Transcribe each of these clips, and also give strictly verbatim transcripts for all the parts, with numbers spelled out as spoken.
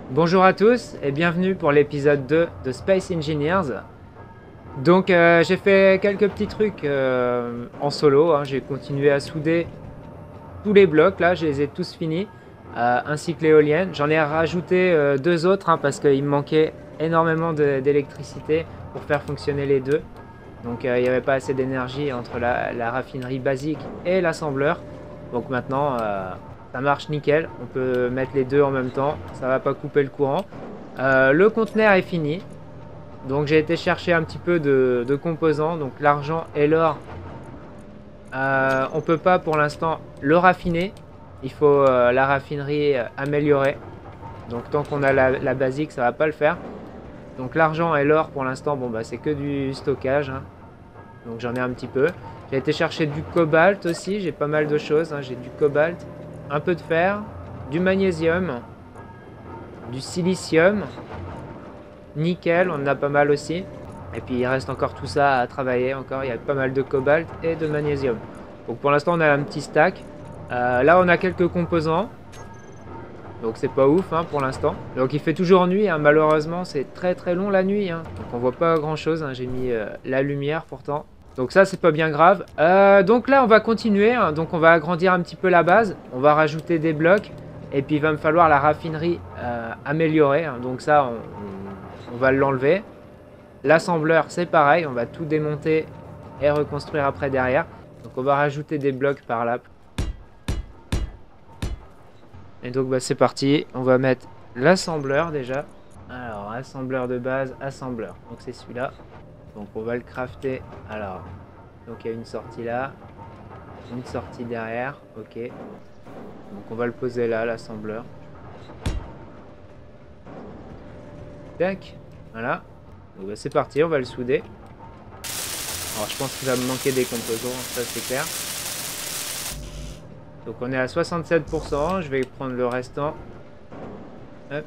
Bonjour à tous et bienvenue pour l'épisode deux de Space Engineers. Donc euh, j'ai fait quelques petits trucs euh, en solo, hein. J'ai continué à souder tous les blocs, là je les ai tous finis, euh, ainsi que l'éolienne. J'en ai rajouté euh, deux autres hein, parce qu'il me manquait énormément d'électricité pour faire fonctionner les deux. Donc euh, il n'y avait pas assez d'énergie entre la, la raffinerie basique et l'assembleur. Donc maintenant euh, ça marche nickel, on peut mettre les deux en même temps, ça va pas couper le courant. Euh, le conteneur est fini, donc j'ai été chercher un petit peu de, de composants, donc l'argent et l'or. Euh, on peut pas pour l'instant le raffiner, il faut euh, la raffinerie euh, améliorer. Donc tant qu'on a la, la basique, ça va pas le faire. Donc l'argent et l'or pour l'instant, bon bah c'est que du stockage, hein. Donc j'en ai un petit peu. J'ai été chercher du cobalt aussi, j'ai pas mal de choses, hein. J'ai du cobalt, un peu de fer, du magnésium, du silicium, nickel, on en a pas mal aussi. Et puis il reste encore tout ça à travailler encore, il y a pas mal de cobalt et de magnésium. Donc pour l'instant on a un petit stack. Euh, là on a quelques composants. Donc c'est pas ouf hein, pour l'instant. Donc il fait toujours nuit, hein. Malheureusement c'est très très long la nuit, hein. Donc on voit pas grand chose, hein. J'ai mis euh, la lumière pourtant. Donc ça c'est pas bien grave. Euh, donc là on va continuer, hein. Donc on va agrandir un petit peu la base. On va rajouter des blocs. Et puis il va me falloir la raffinerie euh, améliorée, hein. Donc ça on, on, on va l'enlever. L'assembleur c'est pareil, on va tout démonter et reconstruire après derrière. Donc on va rajouter des blocs par là. Et donc bah, c'est parti, on va mettre l'assembleur déjà. Alors assembleur de base, assembleur. Donc c'est celui-là. Donc on va le crafter. Alors, donc il y a une sortie là, une sortie derrière, ok. Donc on va le poser là, l'assembleur. Tac, voilà. Donc bah, c'est parti, on va le souder. Alors je pense qu'il va me manquer des composants, ça c'est clair. Donc on est à soixante-sept pour cent, je vais prendre le restant. Hop.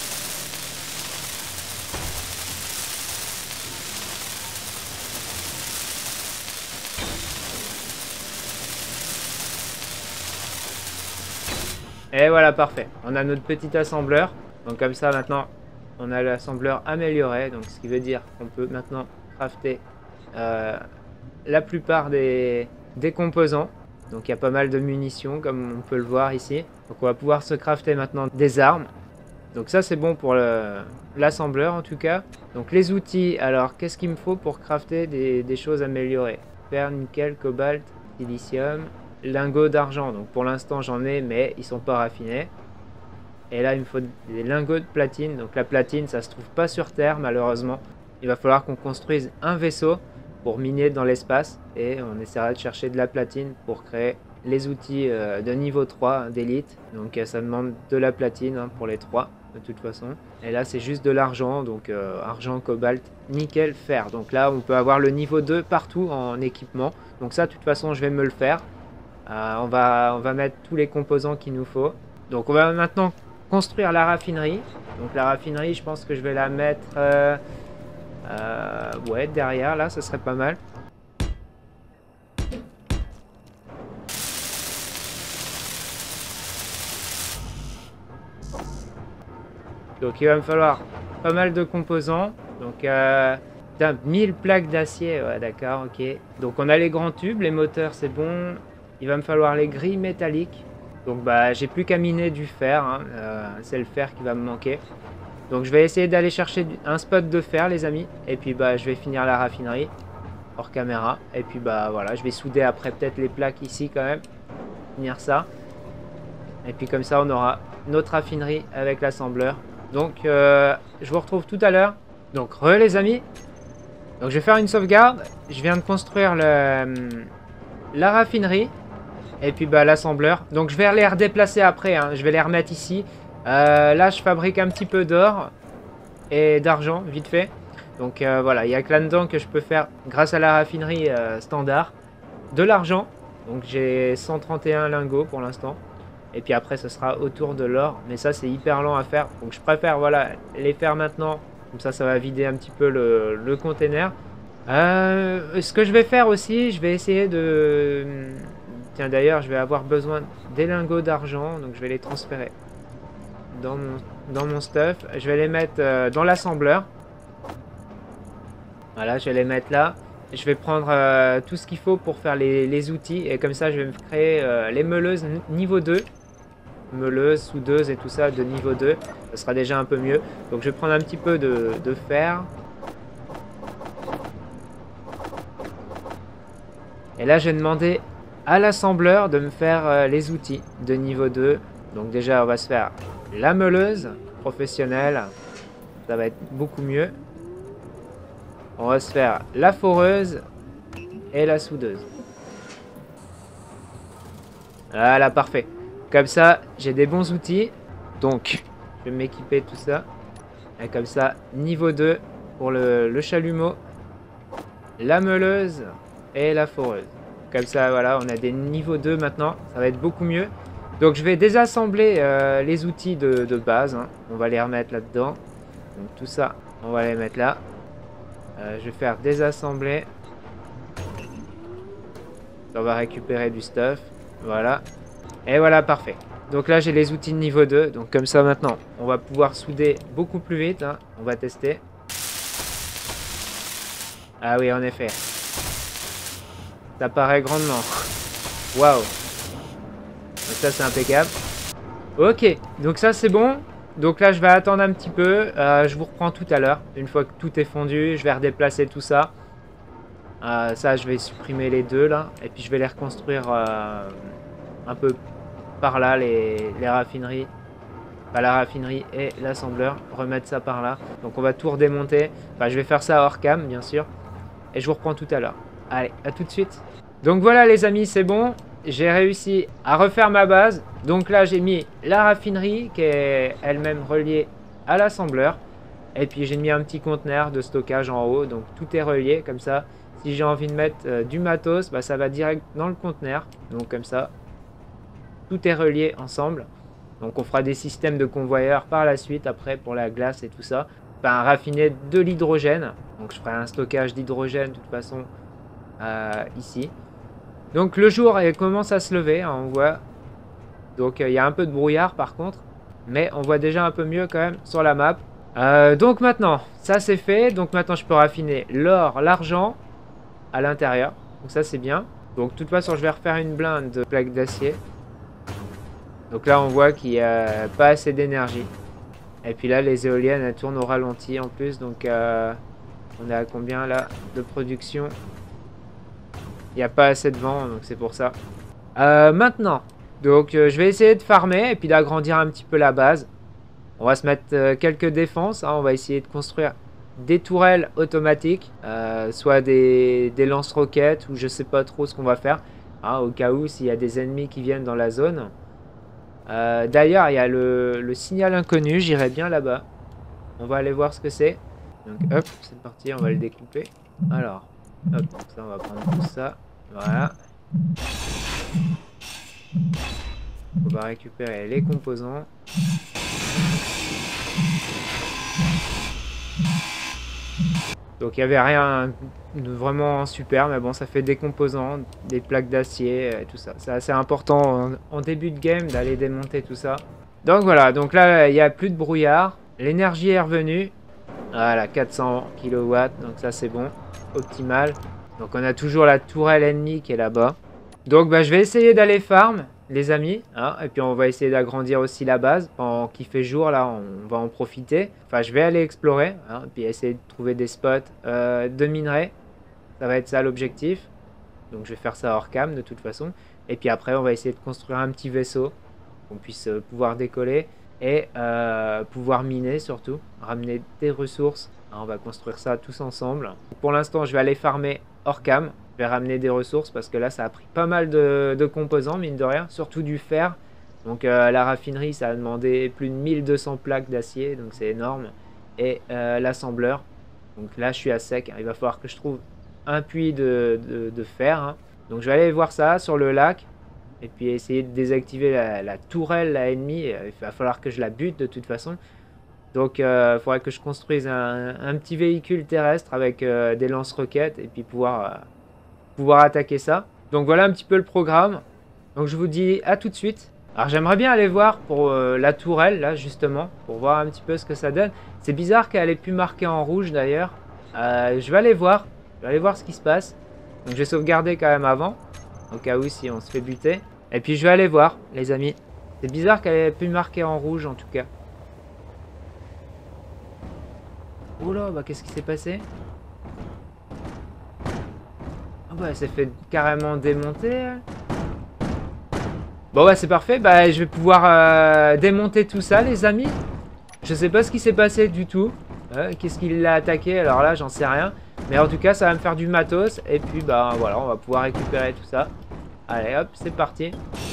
Et voilà, parfait. On a notre petit assembleur. Donc comme ça maintenant, on a l'assembleur amélioré. Donc ce qui veut dire qu'on peut maintenant crafter euh, la plupart des, des composants. Donc il y a pas mal de munitions comme on peut le voir ici. Donc on va pouvoir se crafter maintenant des armes. Donc ça c'est bon pour l'assembleur en tout cas. Donc les outils, alors qu'est-ce qu'il me faut pour crafter des, des choses améliorées? Fer, nickel, cobalt, silicium, lingots d'argent. Donc pour l'instant j'en ai mais ils sont pas raffinés. Et là il me faut des lingots de platine. Donc la platine ça se trouve pas sur Terre malheureusement. Il va falloir qu'on construise un vaisseau pour miner dans l'espace. Et on essaiera de chercher de la platine pour créer les outils euh, de niveau trois d'élite. Donc euh, ça demande de la platine hein, pour les trois de toute façon. Et là c'est juste de l'argent, donc euh, argent, cobalt, nickel, fer. Donc là on peut avoir le niveau deux partout en équipement. Donc ça de toute façon je vais me le faire. Euh, on, va, on va mettre tous les composants qu'il nous faut. Donc on va maintenant construire la raffinerie. Donc la raffinerie je pense que je vais la mettre euh, euh, ouais, derrière là, ça serait pas mal. Donc il va me falloir pas mal de composants. Donc euh, mille plaques d'acier, ouais d'accord, ok. Donc on a les grands tubes, les moteurs c'est bon. Il va me falloir les grilles métalliques. Donc bah j'ai plus qu'à miner du fer, hein. euh, c'est le fer qui va me manquer. Donc je vais essayer d'aller chercher un spot de fer les amis. Et puis bah je vais finir la raffinerie hors caméra. Et puis bah voilà, je vais souder après peut-être les plaques ici quand même. Finir ça. Et puis comme ça on aura notre raffinerie avec l'assembleur. Donc euh, je vous retrouve tout à l'heure. Donc re les amis. Donc je vais faire une sauvegarde. Je viens de construire le, la raffinerie. Et puis bah l'assembleur. Donc je vais les redéplacer après, hein. Je vais les remettre ici. Euh, là je fabrique un petit peu d'or. Et d'argent vite fait. Donc euh, voilà, il n'y a que là-dedans que je peux faire grâce à la raffinerie euh, standard. De l'argent. Donc j'ai cent trente et un lingots pour l'instant. Et puis après ce sera autour de l'or. Mais ça c'est hyper lent à faire. Donc je préfère voilà, les faire maintenant. Comme ça ça va vider un petit peu le, le container. Euh, ce que je vais faire aussi, je vais essayer de... Tiens d'ailleurs je vais avoir besoin des lingots d'argent. Donc je vais les transférer dans mon, dans mon stuff. Je vais les mettre euh, dans l'assembleur. Voilà, je vais les mettre là. Je vais prendre euh, tout ce qu'il faut pour faire les, les outils. Et comme ça, je vais me créer euh, les meuleuses niveau deux. Meuleuses, soudeuses et tout ça de niveau deux. Ça sera déjà un peu mieux. Donc je vais prendre un petit peu de, de fer. Et là, je vais demander à l'assembleur de me faire euh, les outils de niveau deux. Donc déjà, on va se faire la meuleuse professionnelle. Ça va être beaucoup mieux. On va se faire la foreuse et la soudeuse. Voilà, parfait. Comme ça, j'ai des bons outils. Donc, je vais m'équiper tout ça. Et comme ça, niveau deux pour le, le chalumeau, la meuleuse et la foreuse. Comme ça, voilà, on a des niveaux deux maintenant. Ça va être beaucoup mieux. Donc, je vais désassembler euh, les outils de, de base. Hein. On va les remettre là-dedans. Donc, tout ça, on va les mettre là. Euh, je vais faire désassembler. On va récupérer du stuff. Voilà. Et voilà, parfait. Donc là, j'ai les outils de niveau deux. Donc comme ça, maintenant, on va pouvoir souder beaucoup plus vite. Hein. On va tester. Ah oui, en effet. Ça paraît grandement. Waouh. Donc ça, c'est impeccable. Ok. Donc ça, c'est bon. Donc là, je vais attendre un petit peu. Euh, je vous reprends tout à l'heure. Une fois que tout est fondu, je vais redéplacer tout ça. Euh, ça, je vais supprimer les deux là. Et puis, je vais les reconstruire euh, un peu par là, les, les raffineries. Pas la raffinerie et l'assembleur. Remettre ça par là. Donc, on va tout redémonter. Enfin, je vais faire ça hors cam, bien sûr. Et je vous reprends tout à l'heure. Allez, à tout de suite. Donc voilà, les amis, c'est bon. J'ai réussi à refaire ma base. Donc là, j'ai mis la raffinerie qui est elle-même reliée à l'assembleur. Et puis, j'ai mis un petit conteneur de stockage en haut. Donc, tout est relié comme ça. Si j'ai envie de mettre euh, du matos, bah, ça va direct dans le conteneur. Donc, comme ça, tout est relié ensemble. Donc, on fera des systèmes de convoyeurs par la suite après pour la glace et tout ça. Enfin, raffiner de l'hydrogène. Donc, je ferai un stockage d'hydrogène de toute façon euh, ici. Donc le jour il commence à se lever, hein, on voit. Donc il euh, y a un peu de brouillard par contre. Mais on voit déjà un peu mieux quand même sur la map. Euh, donc maintenant, ça c'est fait. Donc maintenant je peux raffiner l'or, l'argent à l'intérieur. Donc ça c'est bien. Donc de toute façon je vais refaire une blinde de plaques d'acier. Donc là on voit qu'il n'y a pas assez d'énergie. Et puis là les éoliennes elles tournent au ralenti en plus. Donc euh, on est à combien là de production ? Il n'y a pas assez de vent, donc c'est pour ça. Euh, maintenant, donc euh, je vais essayer de farmer et puis d'agrandir un petit peu la base. On va se mettre euh, quelques défenses. Hein, on va essayer de construire des tourelles automatiques, euh, soit des, des lance-roquettes ou je sais pas trop ce qu'on va faire. Hein, au cas où s'il y a des ennemis qui viennent dans la zone. Euh, D'ailleurs, il y a le, le signal inconnu. J'irai bien là-bas. On va aller voir ce que c'est. Donc hop, c'est parti. On va le découper. Alors, hop, ça on va prendre tout ça. Voilà. On va récupérer les composants. Donc il n'y avait rien de vraiment super, mais bon, ça fait des composants, des plaques d'acier et tout ça. C'est assez important en, en début de game d'aller démonter tout ça. Donc voilà, donc là il n'y a plus de brouillard. L'énergie est revenue. Voilà, quatre cents kilowatts, donc ça c'est bon, optimal. Donc on a toujours la tourelle ennemie qui est là-bas. Donc bah, je vais essayer d'aller farm, les amis. Hein, et puis on va essayer d'agrandir aussi la base. Pendant qu'il fait jour, là, on va en profiter. Enfin, je vais aller explorer. Hein, et puis essayer de trouver des spots euh, de minerais. Ça va être ça l'objectif. Donc je vais faire ça hors cam de toute façon. Et puis après, on va essayer de construire un petit vaisseau. Qu'on puisse euh, pouvoir décoller. Et euh, pouvoir miner surtout. Ramener des ressources. Hein, on va construire ça tous ensemble. Pour l'instant, je vais aller farmer hors cam. Je vais ramener des ressources parce que là, ça a pris pas mal de, de composants, mine de rien. Surtout du fer. Donc euh, la raffinerie, ça a demandé plus de mille deux cents plaques d'acier. Donc c'est énorme. Et euh, l'assembleur. Donc là, je suis à sec. Il va falloir que je trouve un puits de, de, de fer. Hein. Donc je vais aller voir ça sur le lac. Et puis essayer de désactiver la, la tourelle, la ennemie. Il va falloir que je la bute de toute façon. Donc il euh, faudrait que je construise un, un petit véhicule terrestre avec euh, des lance-roquettes. Et puis pouvoir, euh, pouvoir attaquer ça. Donc voilà un petit peu le programme. Donc je vous dis à tout de suite. Alors j'aimerais bien aller voir pour euh, la tourelle, là, justement, pour voir un petit peu ce que ça donne. C'est bizarre qu'elle ait pu marquer en rouge, d'ailleurs. Euh, je vais aller voir. Je vais aller voir ce qui se passe. Donc je vais sauvegarder quand même avant, au cas où si on se fait buter. Et puis je vais aller voir, les amis. C'est bizarre qu'elle ait pu marquer en rouge, en tout cas. Oula, bah qu'est-ce qui s'est passé? Ah bah elle s'est fait carrément démonter, elle. Bon bah c'est parfait, bah je vais pouvoir euh, démonter tout ça les amis. Je sais pas ce qui s'est passé du tout. euh, Qu'est-ce qui l'a attaqué, alors là j'en sais rien. Mais en tout cas ça va me faire du matos. Et puis bah voilà, on va pouvoir récupérer tout ça. Allez hop, c'est parti.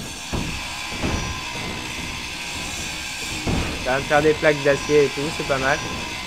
Ça va me faire des plaques d'acier et tout, c'est pas mal.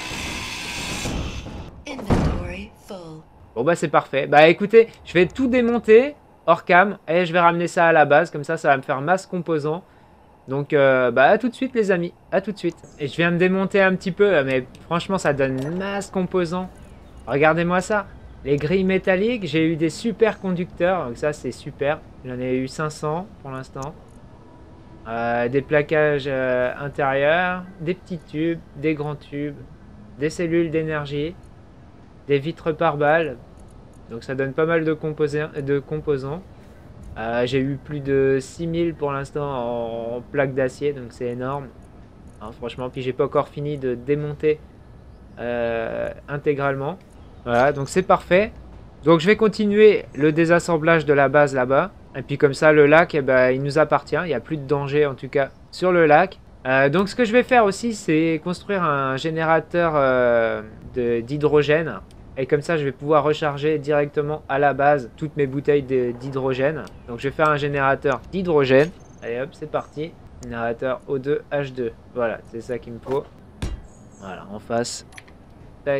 Bon bah c'est parfait. Bah écoutez, je vais tout démonter hors cam et je vais ramener ça à la base. Comme ça, ça va me faire masse composant. Donc euh, bah à tout de suite les amis, à tout de suite. Et je viens de démonter un petit peu, mais franchement ça donne masse composant. Regardez-moi ça. Les grilles métalliques, j'ai eu des super conducteurs. Donc ça c'est super. J'en ai eu cinq cents pour l'instant. Euh, des plaquages euh, intérieurs, des petits tubes, des grands tubes, des cellules d'énergie, des vitres par balle. Donc ça donne pas mal de, de composants. Euh, j'ai eu plus de six mille pour l'instant en, en plaques d'acier, donc c'est énorme. Hein, franchement, puis j'ai pas encore fini de démonter euh, intégralement. Voilà, donc c'est parfait. Donc je vais continuer le désassemblage de la base là-bas. Et puis comme ça, le lac, eh ben, il nous appartient. Il n'y a plus de danger en tout cas sur le lac. Euh, donc ce que je vais faire aussi, c'est construire un générateur euh, d'hydrogène. Et comme ça, je vais pouvoir recharger directement à la base toutes mes bouteilles d'hydrogène. Donc, je vais faire un générateur d'hydrogène. Allez hop, c'est parti. Générateur O deux H deux. Voilà, c'est ça qu'il me faut. Voilà, en face. Tac.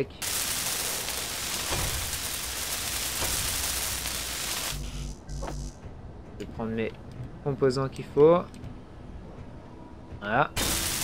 Je vais prendre mes composants qu'il faut. Voilà.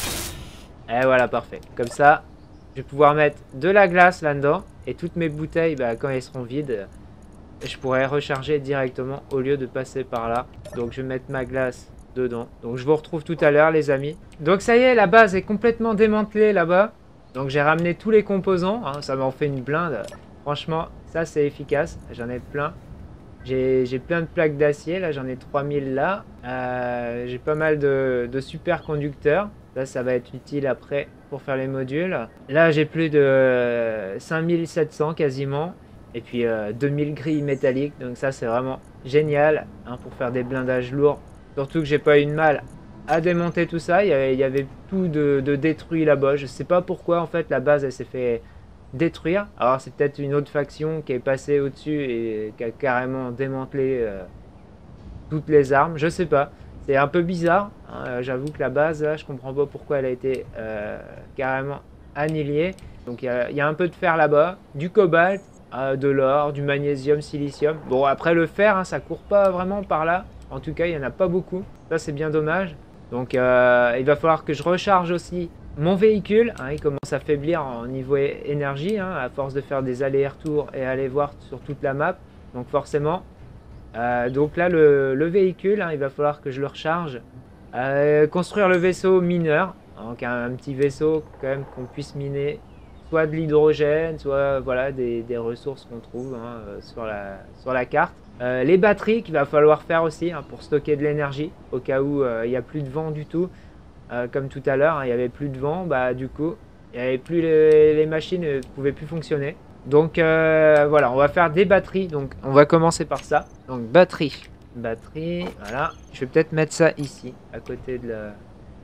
Et voilà, parfait. Comme ça, je vais pouvoir mettre de la glace là-dedans. Et toutes mes bouteilles, bah, quand elles seront vides, je pourrai recharger directement au lieu de passer par là. Donc je vais mettre ma glace dedans. Donc je vous retrouve tout à l'heure les amis. Donc ça y est, la base est complètement démantelée là-bas. Donc j'ai ramené tous les composants. Hein, ça m'en fait une blinde. Franchement, ça c'est efficace. J'en ai plein. J'ai plein de plaques d'acier. Là j'en ai trois mille là. Euh, j'ai pas mal de, de super conducteurs. Là, ça va être utile après pour faire les modules. Là, j'ai plus de cinq mille sept cents quasiment. Et puis euh, deux mille grilles métalliques. Donc ça, c'est vraiment génial hein, pour faire des blindages lourds. Surtout que j'ai pas eu de mal à démonter tout ça. Il y avait, il y avait tout de, de détruit là-bas. Je sais pas pourquoi, en fait, la base, elle s'est fait détruire. Alors, c'est peut-être une autre faction qui est passée au-dessus et qui a carrément démantelé euh, toutes les armes. Je sais pas. C'est un peu bizarre, hein. J'avoue que la base, là, je comprends pas pourquoi elle a été euh, carrément annihilée. Donc il y, y a un peu de fer là-bas, du cobalt, euh, de l'or, du magnésium, silicium. Bon, après le fer, hein, ça court pas vraiment par là. En tout cas, il y en a pas beaucoup. Ça, c'est bien dommage. Donc euh, il va falloir que je recharge aussi mon véhicule. Hein, il commence à faiblir en niveau énergie, hein, à force de faire des allers-retours et aller voir sur toute la map. Donc forcément... Euh, donc là le, le véhicule hein, il va falloir que je le recharge, euh, construire le vaisseau mineur, donc un, un petit vaisseau quand même qu'on puisse miner soit de l'hydrogène, soit voilà des, des ressources qu'on trouve hein, sur, la, sur la carte. Euh, les batteries qu'il va falloir faire aussi hein, pour stocker de l'énergie au cas où il n'y a plus de vent du tout, euh, comme tout à l'heure hein, il n'y avait plus de vent, bah du coup il y avait plus les, les machines ne pouvaient plus fonctionner. Donc euh, voilà, on va faire des batteries. Donc on va commencer par ça. Donc batterie. Batterie, voilà. Je vais peut-être mettre ça ici, à côté de la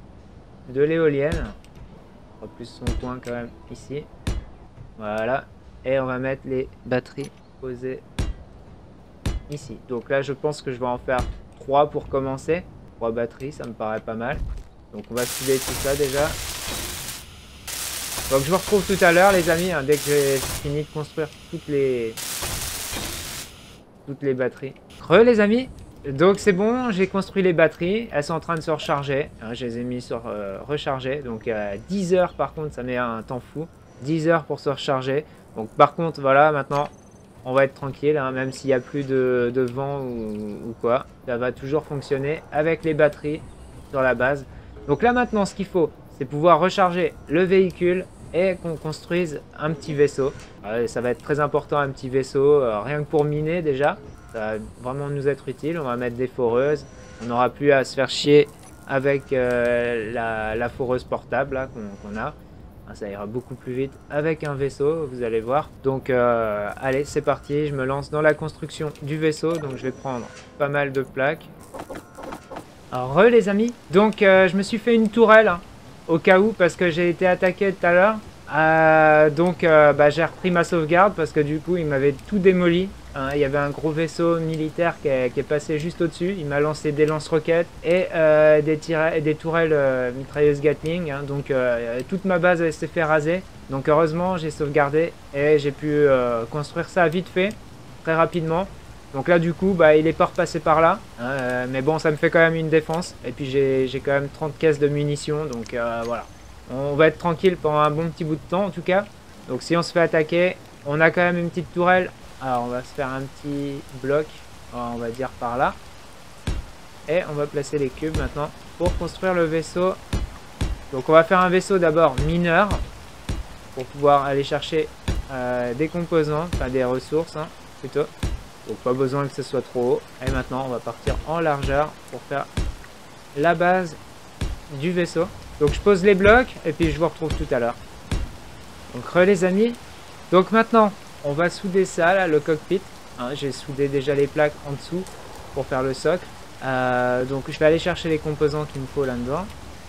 de l'éolienne. On va plus son coin quand même ici. Voilà. Et on va mettre les batteries posées ici. Donc là je pense que je vais en faire trois pour commencer. trois batteries, ça me paraît pas mal. Donc on va souder tout ça déjà. Donc je vous retrouve tout à l'heure les amis, hein, dès que j'ai fini de construire toutes les toutes les batteries. Re les amis. Donc c'est bon, j'ai construit les batteries, elles sont en train de se recharger. Hein, je les ai mis sur euh, recharger. Donc à dix heures par contre, ça met un temps fou. dix heures pour se recharger. Donc par contre voilà, maintenant on va être tranquille, hein, même s'il n'y a plus de, de vent ou, ou quoi. Ça va toujours fonctionner avec les batteries. sur la base. Donc là maintenant ce qu'il faut, c'est pouvoir recharger le véhicule et qu'on construise un petit vaisseau. Euh, ça va être très important, un petit vaisseau, euh, rien que pour miner déjà. Ça va vraiment nous être utile. On va mettre des foreuses. On n'aura plus à se faire chier avec euh, la, la foreuse portable qu'on qu'on a. Ça ira beaucoup plus vite avec un vaisseau, vous allez voir. Donc euh, allez, c'est parti. Je me lance dans la construction du vaisseau. Donc je vais prendre pas mal de plaques. Alors, re les amis. Donc euh, je me suis fait une tourelle. Hein, au cas où, parce que j'ai été attaqué tout à l'heure. Euh, donc euh, bah, j'ai repris ma sauvegarde parce que du coup il m'avait tout démoli. Hein, il y avait un gros vaisseau militaire qui est, qui est passé juste au-dessus. Il m'a lancé des lance-roquettes et euh, des, des tourelles euh, mitrailleuses Gatling. Hein, donc euh, toute ma base s'est fait raser. Donc heureusement j'ai sauvegardé et j'ai pu euh, construire ça vite fait, très rapidement. Donc là du coup bah, il est pas repassé par là. Hein, euh, mais bon, ça me fait quand même une défense. Et puis j'ai quand même trente caisses de munitions. Donc euh, voilà. On va être tranquille pendant un bon petit bout de temps en tout cas. Donc si on se fait attaquer, on a quand même une petite tourelle. Alors on va se faire un petit bloc, on va dire par là. Et on va placer les cubes maintenant pour construire le vaisseau. Donc on va faire un vaisseau d'abord mineur. Pour pouvoir aller chercher euh, des composants, enfin des ressources hein, plutôt. Donc pas besoin que ce soit trop haut. Et maintenant on va partir en largeur pour faire la base du vaisseau. Donc je pose les blocs et puis je vous retrouve tout à l'heure. Donc re les amis. Donc maintenant on va souder ça là, le cockpit. Hein, j'ai soudé déjà les plaques en dessous pour faire le socle. Euh, donc je vais aller chercher les composants qu'il me faut là-dedans.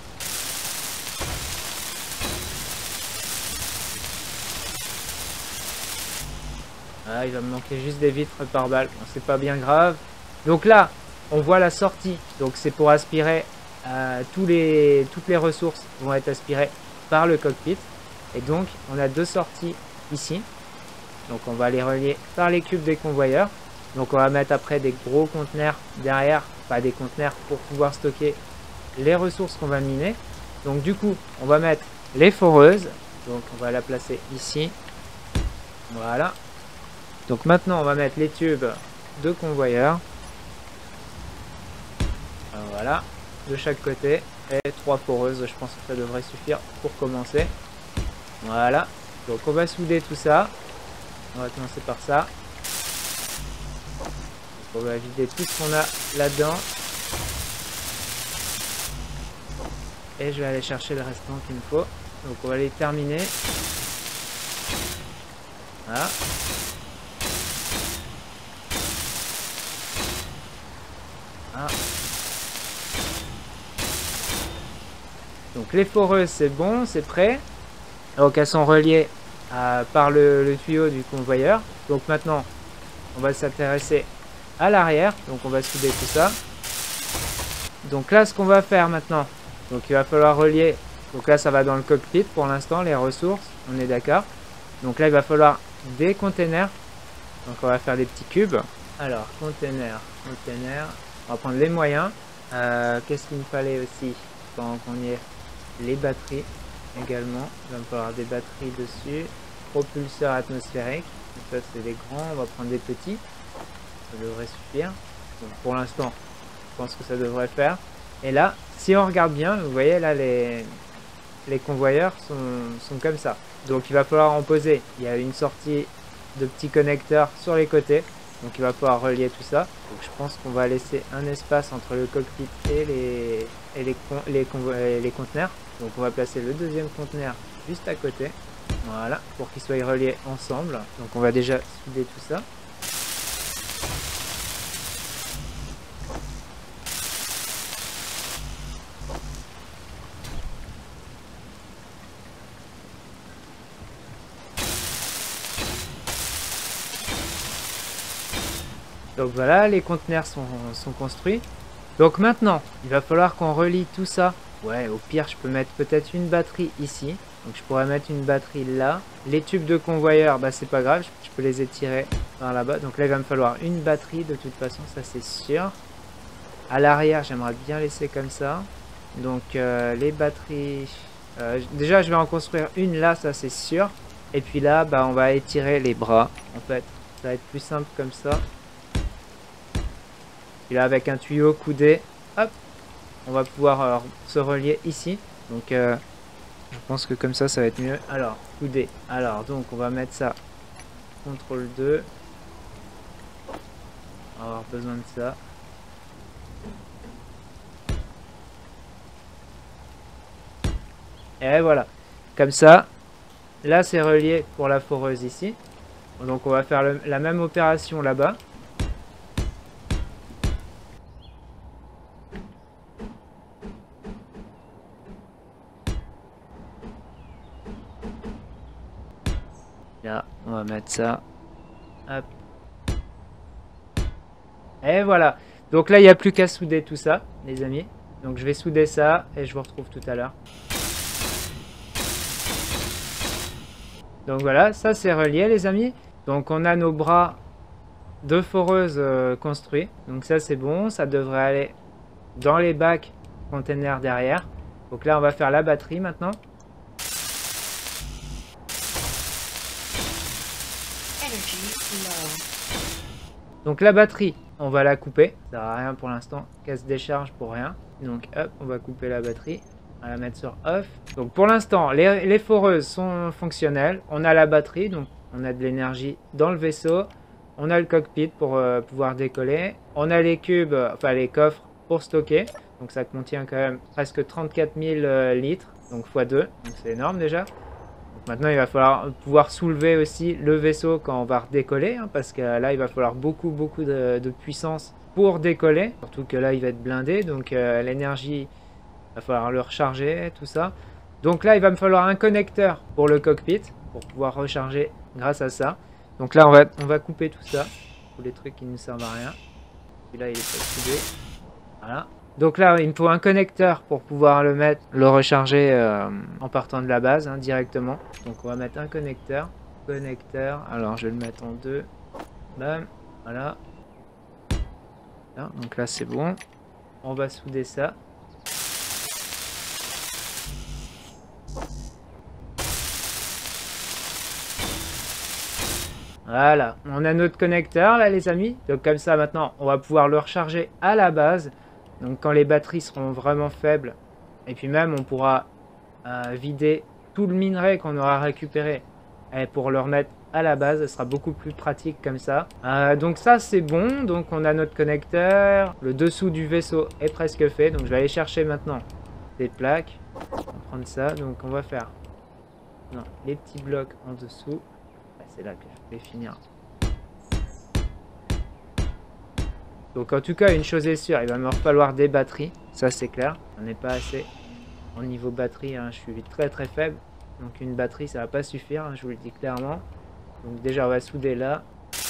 Ah, il va me manquer juste des vitres par balle. Bon, c'est pas bien grave. Donc là on voit la sortie. Donc c'est pour aspirer. Euh, tous les, toutes les ressources vont être aspirées par le cockpit et donc on a deux sorties ici. Donc on va les relier par les cubes des convoyeurs. Donc on va mettre après des gros conteneurs derrière, pas des conteneurs pour pouvoir stocker les ressources qu'on va miner. Donc du coup on va mettre les foreuses. Donc on va la placer ici. Voilà. Donc maintenant on va mettre les tubes de convoyeurs. Voilà. De chaque côté et trois foreuses, je pense que ça devrait suffire pour commencer. Voilà, donc on va souder tout ça. On va commencer par ça. Donc on va vider tout ce qu'on a là-dedans et je vais aller chercher le restant qu'il me faut. Donc on va les terminer. Voilà. Ah. Donc les foreuses c'est bon, c'est prêt. Donc elles sont reliées à, par le, le tuyau du convoyeur. Donc maintenant on va s'intéresser à l'arrière. Donc on va souder tout ça. Donc là ce qu'on va faire maintenant, donc il va falloir relier. Donc là ça va dans le cockpit pour l'instant, les ressources, on est d'accord. Donc là il va falloir des containers. Donc on va faire des petits cubes. Alors container, container, on va prendre les moyens. Euh, Qu'est-ce qu'il me fallait aussi pendant qu'on y est? Les batteries également, il va me falloir des batteries dessus, propulseurs atmosphériques, donc ça c'est des grands, on va prendre des petits, ça devrait suffire. Donc pour l'instant je pense que ça devrait faire. Et là si on regarde bien, vous voyez là les, les convoyeurs sont, sont comme ça, donc il va falloir en poser. Il y a une sortie de petits connecteurs sur les côtés, donc il va falloir relier tout ça. Donc je pense qu'on va laisser un espace entre le cockpit et les, et les, con, les, les, les conteneurs. Donc on va placer le deuxième conteneur juste à côté. Voilà, pour qu'ils soient reliés ensemble. Donc on va déjà souder tout ça. Donc voilà, les conteneurs sont, sont construits. Donc maintenant, il va falloir qu'on relie tout ça. Ouais, au pire, je peux mettre peut-être une batterie ici. Donc je pourrais mettre une batterie là. Les tubes de convoyeur, bah c'est pas grave, je peux les étirer par là-bas. Donc là, il va me falloir une batterie de toute façon, ça c'est sûr. À l'arrière, j'aimerais bien laisser comme ça. Donc euh, les batteries... Euh, déjà, je vais en construire une là, ça c'est sûr. Et puis là, bah on va étirer les bras. En fait, ça va être plus simple comme ça. Et là, avec un tuyau coudé, hop, on va pouvoir euh, se relier ici. Donc euh, je pense que comme ça, ça va être mieux. Alors, couder. Alors, donc on va mettre ça. contrôle deux. On va avoir besoin de ça. Et voilà. Comme ça, là c'est relié pour la foreuse ici. Donc on va faire le, la même opération là-bas. Là, on va mettre ça. Hop. Et voilà. Donc là, il n'y a plus qu'à souder tout ça, les amis. Donc je vais souder ça et je vous retrouve tout à l'heure. Donc voilà, ça c'est relié, les amis. Donc on a nos bras de foreuse euh, construits. Donc ça c'est bon, ça devrait aller dans les bacs containers derrière. Donc là, on va faire la batterie maintenant. Donc la batterie, on va la couper. Ça sert à rien pour l'instant. Casse décharge pour rien. Donc hop, on va couper la batterie. On va la mettre sur off. Donc pour l'instant, les, les foreuses sont fonctionnelles. On a la batterie, donc on a de l'énergie dans le vaisseau. On a le cockpit pour euh, pouvoir décoller. On a les cubes, euh, enfin les coffres pour stocker. Donc ça contient quand même presque trente-quatre mille euh, litres. Donc fois deux. Donc c'est énorme déjà. Donc maintenant, il va falloir pouvoir soulever aussi le vaisseau quand on va redécoller, hein, parce que là, il va falloir beaucoup, beaucoup de, de puissance pour décoller. Surtout que là, il va être blindé, donc euh, l'énergie, il va falloir le recharger, tout ça. Donc là, il va me falloir un connecteur pour le cockpit, pour pouvoir recharger grâce à ça. Donc là, on va, on va couper tout ça, tous les trucs qui ne servent à rien. Celui-là, il est pas soudé. Voilà. Donc là, il me faut un connecteur pour pouvoir le mettre, le recharger euh, en partant de la base, hein, directement. Donc on va mettre un connecteur. Connecteur. Alors je vais le mettre en deux. Bam. Voilà. Là, donc là c'est bon. On va souder ça. Voilà. On a notre connecteur là, les amis. Donc comme ça maintenant, on va pouvoir le recharger à la base. Donc quand les batteries seront vraiment faibles, et puis même on pourra euh, vider tout le minerai qu'on aura récupéré et pour le remettre à la base, ce sera beaucoup plus pratique comme ça. Euh, donc ça c'est bon, donc on a notre connecteur, le dessous du vaisseau est presque fait, donc je vais aller chercher maintenant des plaques. On va prendre ça, donc on va faire non, les petits blocs en dessous, c'est là que je vais finir. Donc en tout cas, une chose est sûre, il va me falloir des batteries, ça c'est clair. On n'est pas assez en niveau batterie, hein, je suis très très faible. Donc une batterie, ça va pas suffire, hein, je vous le dis clairement. Donc déjà, on va souder là.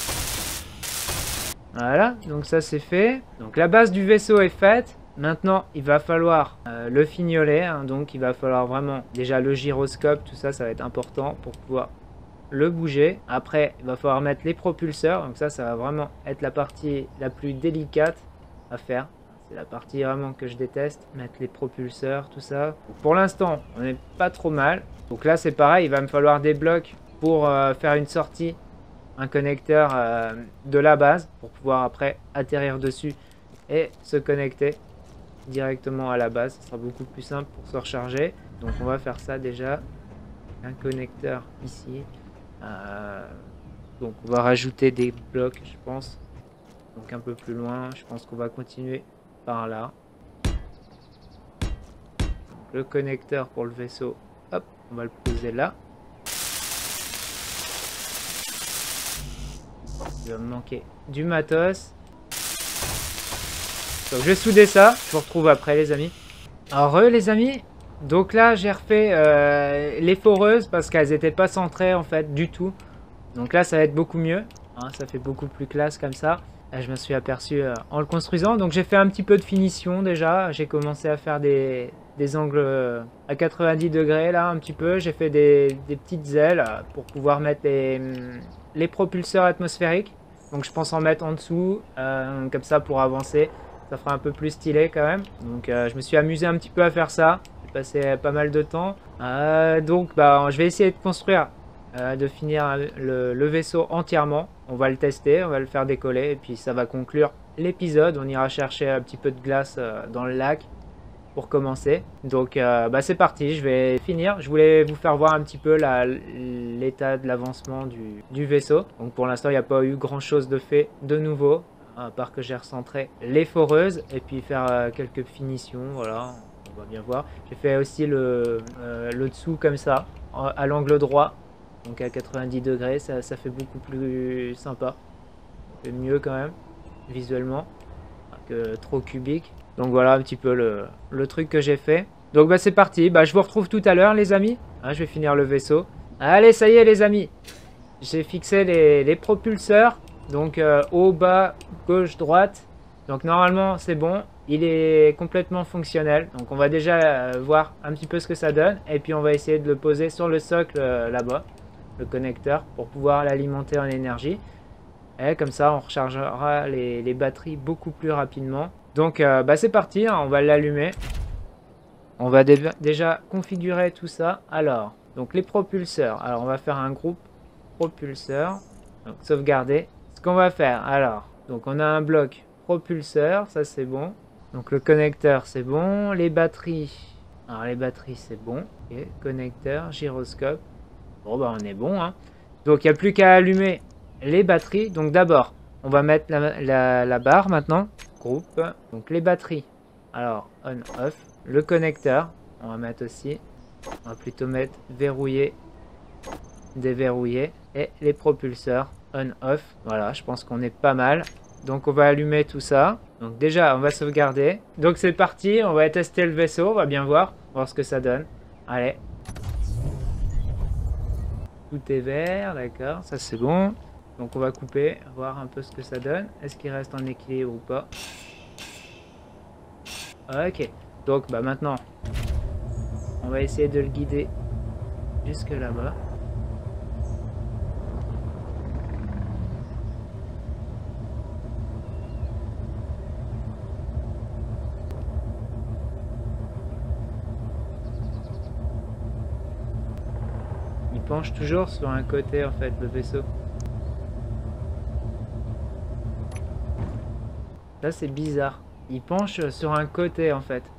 Voilà, donc ça c'est fait. Donc la base du vaisseau est faite. Maintenant, il va falloir euh, le fignoler, hein, donc il va falloir vraiment, déjà le gyroscope, tout ça, ça va être important pour pouvoir le bouger. Après, il va falloir mettre les propulseurs. Donc ça, ça va vraiment être la partie la plus délicate à faire. C'est la partie vraiment que je déteste. Mettre les propulseurs, tout ça. Pour l'instant, on n'est pas trop mal. Donc là, c'est pareil. Il va me falloir des blocs pour euh, faire une sortie. Un connecteur euh, de la base pour pouvoir après atterrir dessus et se connecter directement à la base. Ce sera beaucoup plus simple pour se recharger. Donc on va faire ça déjà. Un connecteur ici. Euh, donc on va rajouter des blocs, je pense. Donc un peu plus loin, je pense qu'on va continuer par là. Donc, le connecteur pour le vaisseau, hop, on va le poser là. Il va me manquer du matos. Donc je vais souder ça, je vous retrouve après les amis. Alors eux les amis, donc là j'ai refait euh, les foreuses parce qu'elles n'étaient pas centrées en fait du tout. Donc là ça va être beaucoup mieux, hein, ça fait beaucoup plus classe comme ça. Là, je me suis aperçu euh, en le construisant. Donc j'ai fait un petit peu de finition déjà. J'ai commencé à faire des, des angles euh, à quatre-vingt-dix degrés là un petit peu. J'ai fait des, des petites ailes euh, pour pouvoir mettre les, les propulseurs atmosphériques. Donc je pense en mettre en dessous, euh, comme ça pour avancer. Ça fera un peu plus stylé quand même. Donc euh, je me suis amusé un petit peu à faire ça. J'ai passé pas mal de temps. Euh, donc bah, je vais essayer de construire, euh, de finir le, le vaisseau entièrement. On va le tester, on va le faire décoller. Et puis ça va conclure l'épisode. On ira chercher un petit peu de glace euh, dans le lac. pour commencer. Donc euh, bah, c'est parti, je vais finir. Je voulais vous faire voir un petit peu l'état de l'avancement du, du vaisseau. Donc pour l'instant, il n'y a pas eu grand chose de fait de nouveau, à part que j'ai recentré les foreuses et puis faire euh, quelques finitions, voilà, on va bien voir. J'ai fait aussi le, euh, le dessous comme ça, à l'angle droit, donc à quatre-vingt-dix degrés, ça, ça fait beaucoup plus sympa. C'est mieux quand même, visuellement, que trop cubique. Donc voilà un petit peu le, le truc que j'ai fait. Donc bah c'est parti, bah je vous retrouve tout à l'heure les amis. Hein, je vais finir le vaisseau. Allez, ça y est les amis. J'ai fixé les, les propulseurs. Donc euh, haut, bas, gauche, droite. Donc normalement c'est bon. Il est complètement fonctionnel. Donc on va déjà euh, voir un petit peu ce que ça donne. Et puis on va essayer de le poser sur le socle euh, là-bas. Le connecteur pour pouvoir l'alimenter en énergie. Et comme ça on rechargera les, les batteries beaucoup plus rapidement. Donc euh, bah c'est parti, hein, on va l'allumer. On va dé déjà configurer tout ça. Alors, donc les propulseurs. Alors on va faire un groupe propulseur. Donc sauvegarder. Ce qu'on va faire, alors, donc on a un bloc propulseur, ça c'est bon. Donc le connecteur c'est bon. Les batteries. Alors les batteries c'est bon. Okay. Connecteur, gyroscope. Bon bah on est bon. Hein. Donc il n'y a plus qu'à allumer les batteries. Donc d'abord, on va mettre la, la, la barre maintenant. Groupe. Donc les batteries. Alors on off. Le connecteur. On va mettre aussi. On va plutôt mettre verrouillé. Déverrouillé. Et les propulseurs. On off. Voilà, je pense qu'on est pas mal. Donc on va allumer tout ça. Donc déjà on va sauvegarder. Donc c'est parti. On va tester le vaisseau. On va bien voir. Voir ce que ça donne. Allez. Tout est vert. D'accord. Ça c'est bon. Donc on va couper, voir un peu ce que ça donne. Est-ce qu'il reste en équilibre ou pas? Ok. Donc bah maintenant, on va essayer de le guider jusque là-bas. Il penche toujours sur un côté en fait, le vaisseau. Là c'est bizarre. Il penche sur un côté en fait.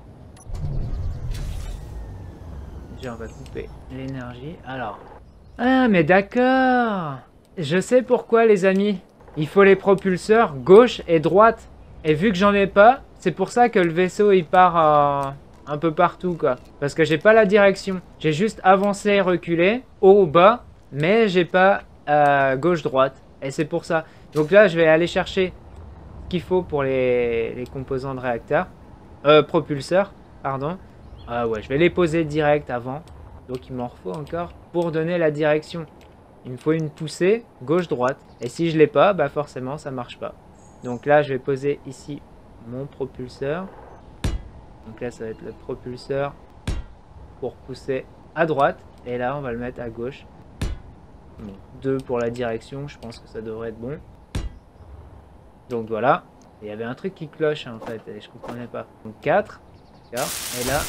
Déjà on va couper l'énergie. Alors. Ah mais d'accord. Je sais pourquoi les amis. Il faut les propulseurs gauche et droite. Et vu que j'en ai pas, c'est pour ça que le vaisseau il part euh, un peu partout quoi. Parce que j'ai pas la direction. J'ai juste avancé et reculé, haut, bas. Mais j'ai pas euh, gauche-droite. Et c'est pour ça. Donc là je vais aller chercher qu'il faut pour les, les composants de réacteur. Euh, propulseurs, pardon. Ah ouais, je vais les poser direct avant. Donc il m'en faut encore pour donner la direction. Il me faut une poussée gauche-droite. Et si je l'ai pas, bah forcément ça marche pas. Donc là je vais poser ici mon propulseur. Donc là ça va être le propulseur pour pousser à droite. Et là on va le mettre à gauche. Bon, deux pour la direction, je pense que ça devrait être bon. Donc voilà, il y avait un truc qui cloche en fait, et je comprenais pas. Donc quatre, d'accord, et là,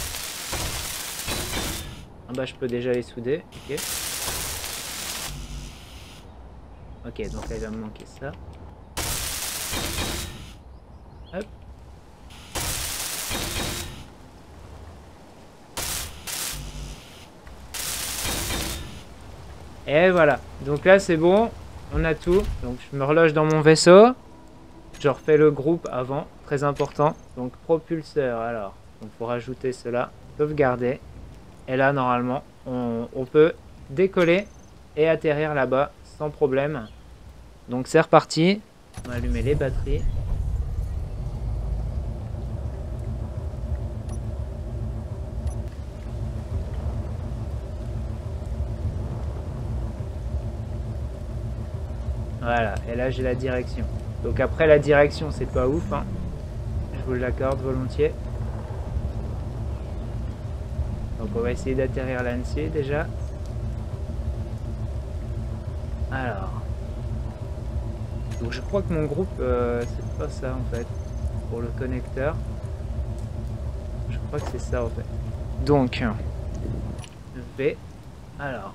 ah bah je peux déjà les souder, ok. Ok, donc là il va me manquer ça. Hop. Et voilà, donc là c'est bon, on a tout. Donc je me reloge dans mon vaisseau. Je refais le groupe avant, très important. Donc propulseur, alors, il faut rajouter cela, sauvegarder. Et là, normalement, on, on peut décoller et atterrir là-bas sans problème. Donc c'est reparti. On va allumer les batteries. Voilà, et là j'ai la direction. Donc après la direction c'est pas ouf, hein. Je vous l'accorde volontiers. Donc on va essayer d'atterrir là-dessus déjà. Alors. Donc je crois que mon groupe euh, c'est pas ça en fait. Pour le connecteur. Je crois que c'est ça en fait. Donc V. Alors.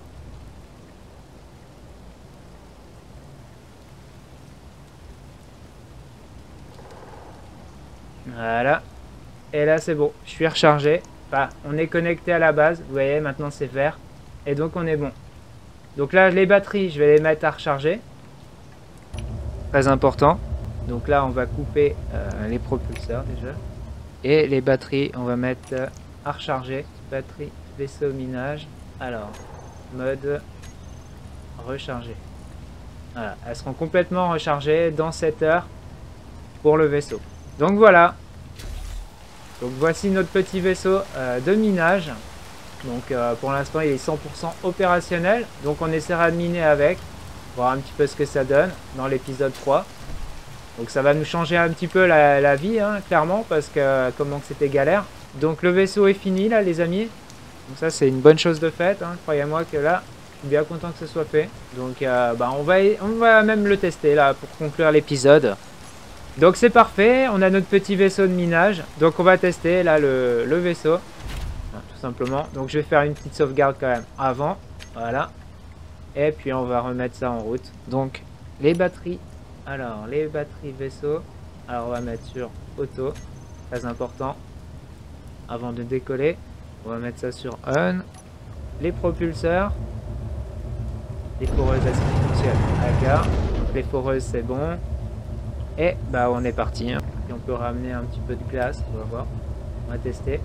Voilà. Et là c'est bon, je suis rechargé. Enfin, on est connecté à la base, vous voyez, maintenant c'est vert. Et donc on est bon. Donc là, les batteries, je vais les mettre à recharger. Très important. Donc là, on va couper euh, les propulseurs déjà. Et les batteries, on va mettre euh, à recharger. Batterie, vaisseau, minage. Alors, mode recharger. Voilà, elles seront complètement rechargées dans sept heures pour le vaisseau. Donc voilà. Donc voici notre petit vaisseau euh, de minage. Donc euh, pour l'instant il est cent pour cent opérationnel. Donc on essaiera de miner avec. Voir un petit peu ce que ça donne dans l'épisode trois. Donc ça va nous changer un petit peu la, la vie, hein, clairement, parce que comment que c'était galère. Donc le vaisseau est fini là les amis. Donc ça c'est une bonne chose de faite, hein. Croyez-moi que là, je suis bien content que ce soit fait. Donc euh, bah, on, va, on va même le tester là pour conclure l'épisode. Donc c'est parfait, on a notre petit vaisseau de minage. Donc on va tester là le, le vaisseau. Tout simplement. Donc je vais faire une petite sauvegarde quand même avant. Voilà. Et puis on va remettre ça en route. Donc les batteries. Alors les batteries vaisseau. Alors on va mettre sur auto. Très important. Avant de décoller. On va mettre ça sur on. Les propulseurs. Les foreuses elles fonctionnent. D'accord. Donc les foreuses c'est bon. Et bah on est parti. Hein. Et on peut ramener un petit peu de glace. On va voir. On va tester.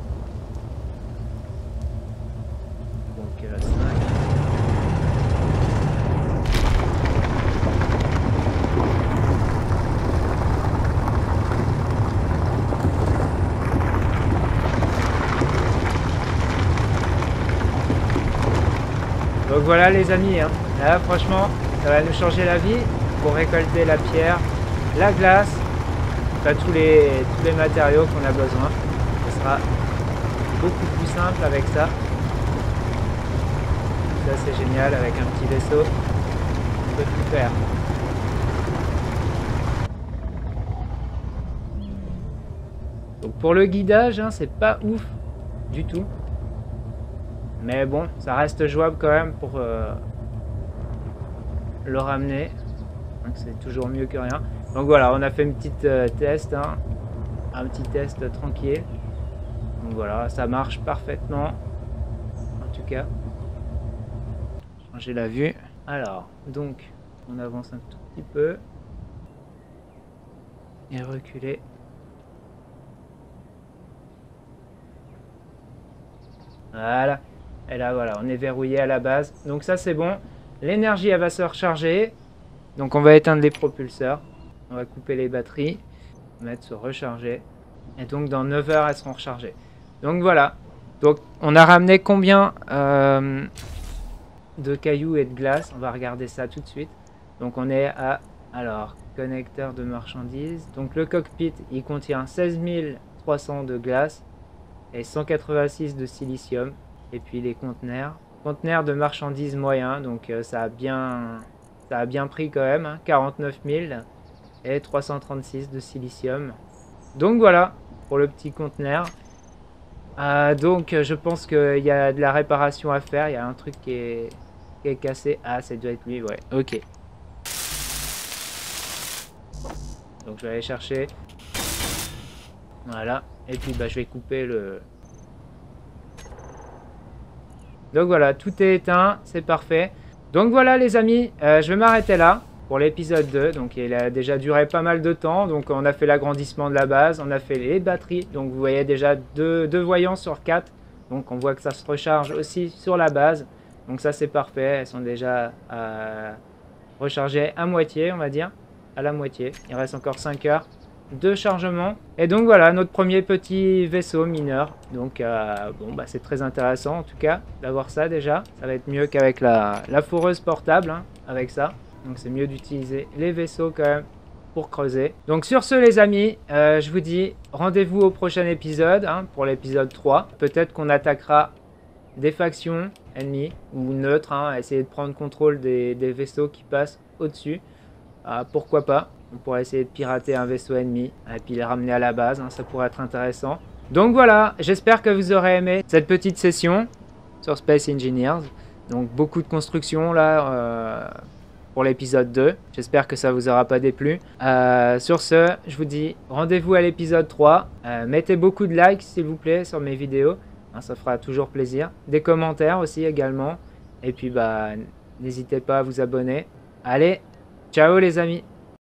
Donc euh, cinq. Donc voilà les amis, hein. Là franchement ça va nous changer la vie pour récolter la pierre, la glace, enfin, tous, les, tous les matériaux qu'on a besoin. Ce sera beaucoup plus simple avec ça. Ça c'est génial, avec un petit vaisseau, on peut tout faire. Donc pour le guidage, hein, c'est pas ouf du tout. Mais bon, ça reste jouable quand même pour euh, le ramener. Donc c'est toujours mieux que rien. Donc voilà, on a fait une petite euh, test, hein, un petit test tranquille. Donc voilà, ça marche parfaitement. En tout cas. J'ai la vue. Alors, donc, on avance un tout petit peu. Et reculer. Voilà. Et là, voilà, on est verrouillé à la base. Donc ça, c'est bon. L'énergie, elle va se recharger. Donc on va éteindre les propulseurs. On va couper les batteries. Mettre sur recharger. Et donc, dans neuf heures, elles seront rechargées. Donc voilà. Donc, on a ramené combien euh, de cailloux et de glace? On va regarder ça tout de suite. Donc on est à, alors, connecteur de marchandises. Donc le cockpit, il contient seize mille trois cents de glace et cent quatre-vingt-six de silicium. Et puis les conteneurs. Conteneurs de marchandises moyens, donc euh, ça, a bien, ça a bien pris quand même, hein, quarante-neuf mille et trois cent trente-six de silicium. Donc voilà, pour le petit conteneur. Euh, donc je pense qu'il y a de la réparation à faire, il y a un truc qui est, qui est cassé. Ah, ça doit être lui, ouais, ok. Donc je vais aller chercher. Voilà, et puis bah, je vais couper le... Donc voilà, tout est éteint, c'est parfait. Donc voilà les amis, euh, je vais m'arrêter là pour l'épisode deux. Donc il a déjà duré pas mal de temps. Donc on a fait l'agrandissement de la base, on a fait les batteries. Donc vous voyez déjà deux, deux voyants sur quatre. Donc on voit que ça se recharge aussi sur la base. Donc ça c'est parfait, elles sont déjà euh, rechargées à moitié, on va dire. À la moitié, il reste encore cinq heures de chargement. Et donc voilà notre premier petit vaisseau mineur. Donc euh, bon bah c'est très intéressant en tout cas d'avoir ça déjà. Ça va être mieux qu'avec la, la foreuse portable, hein, avec ça. Donc c'est mieux d'utiliser les vaisseaux quand même pour creuser. Donc sur ce les amis, euh, je vous dis rendez-vous au prochain épisode, hein, pour l'épisode trois. Peut-être qu'on attaquera des factions ennemies ou neutres, hein, essayer de prendre contrôle des, des vaisseaux qui passent au-dessus. Euh, pourquoi pas. On pourrait essayer de pirater un vaisseau ennemi et puis les ramener à la base, hein, ça pourrait être intéressant. Donc voilà, j'espère que vous aurez aimé cette petite session sur Space Engineers. Donc beaucoup de construction là, euh, pour l'épisode deux. J'espère que ça vous aura pas déplu. Euh, sur ce, je vous dis rendez-vous à l'épisode trois. Euh, mettez beaucoup de likes s'il vous plaît sur mes vidéos. Hein, ça fera toujours plaisir. Des commentaires aussi également. Et puis bah n'hésitez pas à vous abonner. Allez, ciao les amis!